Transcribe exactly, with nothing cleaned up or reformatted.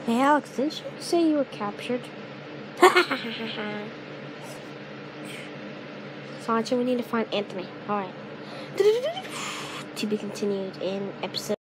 Hey Alex, didn't you say you were captured? Sonichu, we need to find Anthony. Alright. To be continued in episode